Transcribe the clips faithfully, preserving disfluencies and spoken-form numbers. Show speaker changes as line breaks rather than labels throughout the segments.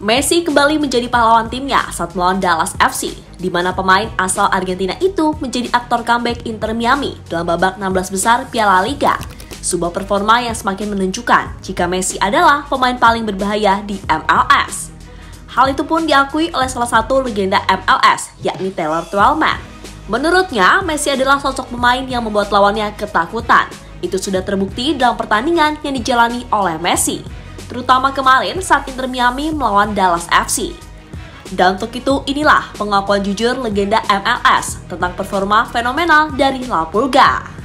Messi kembali menjadi pahlawan timnya saat melawan Dallas F C, di mana pemain asal Argentina itu menjadi aktor comeback Inter Miami dalam babak enam belas besar Piala Liga. Sebuah performa yang semakin menunjukkan jika Messi adalah pemain paling berbahaya di M L S. Hal itu pun diakui oleh salah satu legenda M L S, yakni Taylor Twellman. Menurutnya, Messi adalah sosok pemain yang membuat lawannya ketakutan. Itu sudah terbukti dalam pertandingan yang dijalani oleh Messi, terutama kemarin saat Inter Miami melawan Dallas F C. Dan untuk itu, inilah pengakuan jujur legenda M L S tentang performa fenomenal dari La Pulga.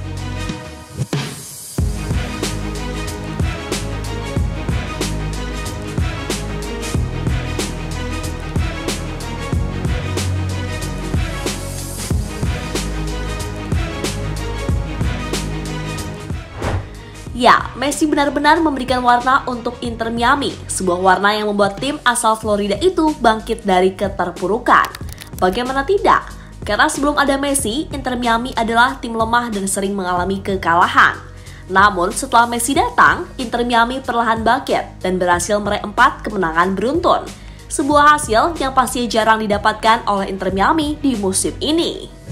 Ya, Messi benar-benar memberikan warna untuk Inter Miami, sebuah warna yang membuat tim asal Florida itu bangkit dari keterpurukan. Bagaimana tidak? Karena sebelum ada Messi, Inter Miami adalah tim lemah dan sering mengalami kekalahan. Namun setelah Messi datang, Inter Miami perlahan bangkit dan berhasil meraih empat kemenangan beruntun. Sebuah hasil yang pasti jarang didapatkan oleh Inter Miami di musim ini.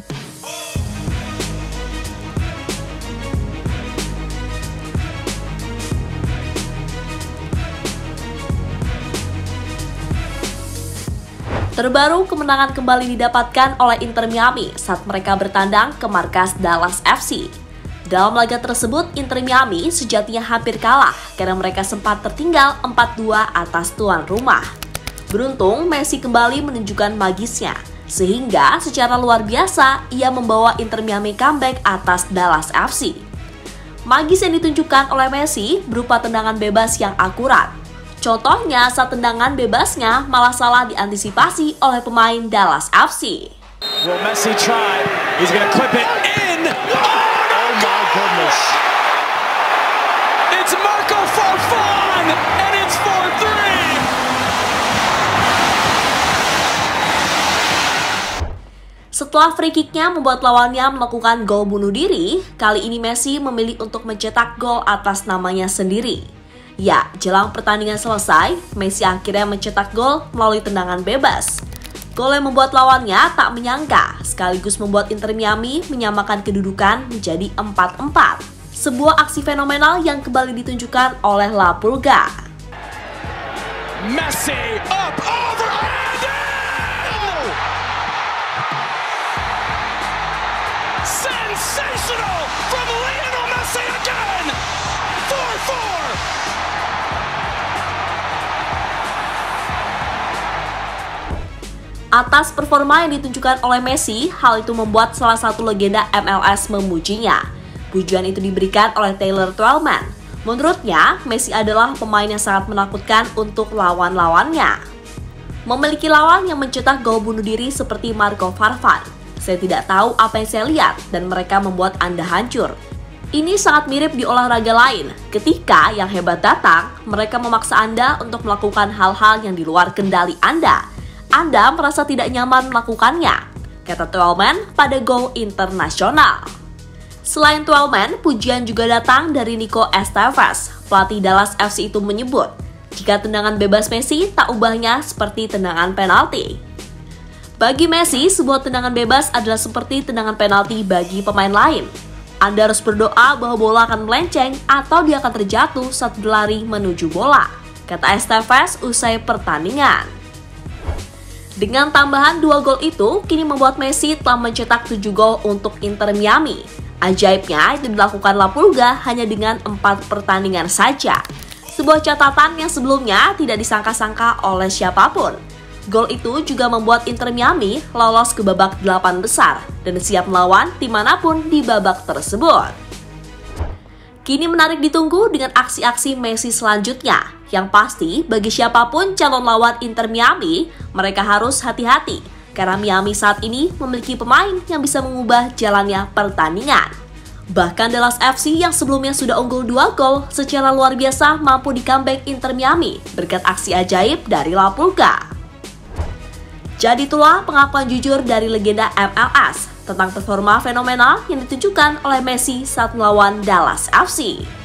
Terbaru, kemenangan kembali didapatkan oleh Inter Miami saat mereka bertandang ke markas Dallas F C. Dalam laga tersebut, Inter Miami sejatinya hampir kalah karena mereka sempat tertinggal empat dua atas tuan rumah. Beruntung, Messi kembali menunjukkan magisnya, sehingga secara luar biasa ia membawa Inter Miami comeback atas Dallas F C. Magis yang ditunjukkan oleh Messi berupa tendangan bebas yang akurat. Contohnya saat tendangan bebasnya malah salah diantisipasi oleh pemain Dallas F C.
Well, Messi tried. He's gonna clip it in. Oh my goodness. It's Marco Farfan and it's four three.
Setelah free kicknya membuat lawannya melakukan gol bunuh diri, kali ini Messi memilih untuk mencetak gol atas namanya sendiri. Ya, jelang pertandingan selesai, Messi akhirnya mencetak gol melalui tendangan bebas. Gol yang membuat lawannya tak menyangka, sekaligus membuat Inter Miami menyamakan kedudukan menjadi empat empat. Sebuah aksi fenomenal yang kembali ditunjukkan oleh La Pulga.
Messi up overhand! Sensational from Lionel Messi again! four four!
Atas performa yang ditunjukkan oleh Messi, hal itu membuat salah satu legenda M L S memujinya. Pujian itu diberikan oleh Taylor Twellman. Menurutnya, Messi adalah pemain yang sangat menakutkan untuk lawan-lawannya. Memiliki lawan yang mencetak gol bunuh diri seperti Marco Farfan. Saya tidak tahu apa yang saya lihat dan mereka membuat Anda hancur. Ini sangat mirip di olahraga lain. Ketika yang hebat datang, mereka memaksa Anda untuk melakukan hal-hal yang di luar kendali Anda. Anda merasa tidak nyaman melakukannya, kata Twellman pada Go Internasional. Selain Twellman, pujian juga datang dari Nico Estevez. Pelatih Dallas F C itu menyebut, jika tendangan bebas Messi tak ubahnya seperti tendangan penalti. Bagi Messi, sebuah tendangan bebas adalah seperti tendangan penalti bagi pemain lain. Anda harus berdoa bahwa bola akan melenceng atau dia akan terjatuh saat berlari menuju bola, kata Estevez usai pertandingan. Dengan tambahan dua gol itu, kini membuat Messi telah mencetak tujuh gol untuk Inter Miami. Ajaibnya, itu dilakukan La Pulga hanya dengan empat pertandingan saja. Sebuah catatan yang sebelumnya tidak disangka-sangka oleh siapapun. Gol itu juga membuat Inter Miami lolos ke babak delapan besar dan siap melawan tim manapun di babak tersebut. Kini menarik ditunggu dengan aksi-aksi Messi selanjutnya. Yang pasti, bagi siapapun calon lawan Inter Miami, mereka harus hati-hati karena Miami saat ini memiliki pemain yang bisa mengubah jalannya pertandingan. Bahkan Dallas F C yang sebelumnya sudah unggul dua gol secara luar biasa mampu di comeback Inter Miami berkat aksi ajaib dari La Pulga. Jadi itulah pengakuan jujur dari legenda M L S tentang performa fenomenal yang ditunjukkan oleh Messi saat melawan Dallas F C.